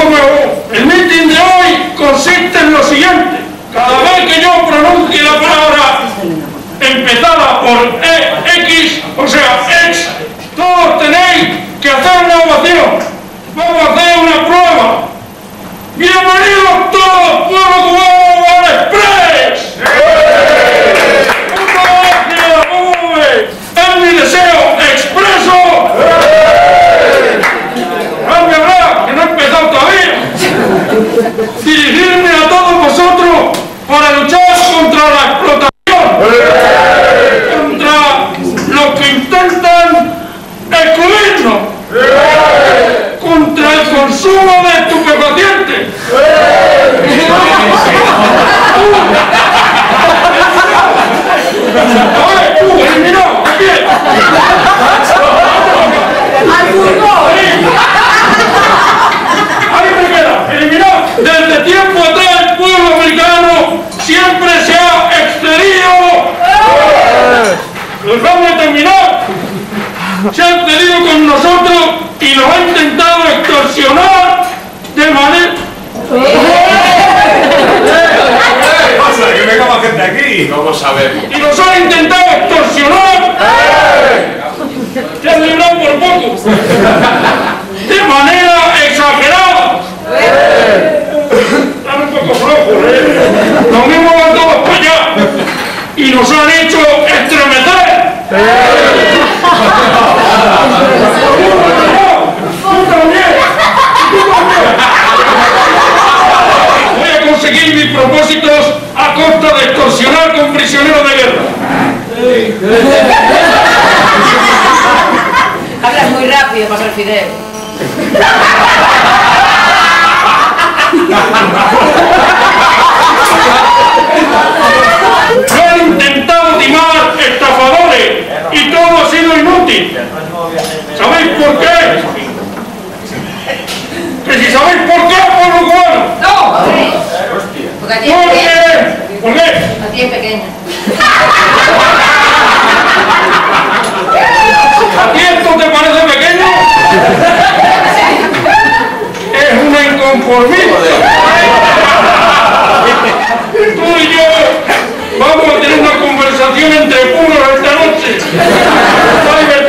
El mitin de hoy consiste en lo siguiente. Cada vez que yo pronuncie la palabra empezada por X, o sea, X, todos tenéis que hacer una ovación. Vamos a hacer una prueba. ¡Bienvenidos todos, pueblo cubano, al Express! ¡Muchas gracias! ¡Vamos a ver! ¡Es mi deseo expreso! ¡Cambia, que no he empezado todavía! Dirigirme a todos vosotros para luchar contra la explotación, contra los que intentan excluirnos, contra el consumo de estupefacientes. A ver, tú, eliminado, aquí. Ahí me queda, eliminado. Desde tiempo atrás el pueblo americano siempre se ha excedido. Los vamos a terminar. Se ha excedido con nosotros y nos ha intentado extorsionar de manera... ¿Qué pasa? ¿Que venga más gente aquí? ¿Cómo sabemos? Y nos han intentado extorsionar. Se han librado por poco. De manera exagerada. Están un poco flojos, Los mismos van todos para allá. Y nos han hecho estremecer. Voy a conseguir mis propósitos a costa de extorsionar con prisioneros de guerra. Hablas muy rápido para ser Fidel. Lo han intentado timar estafadores y todo ha sido inútil. ¿Sabéis por qué? Que si sabéis por qué, pueblo cubano. ¡No! Porque a ti es ¿Por pequeña. qué? ¿Por qué? A ti es pequeña. ¿A ti esto te parece pequeño? Es una inconformista. Tú y yo vamos a tener una conversación entre puros esta noche.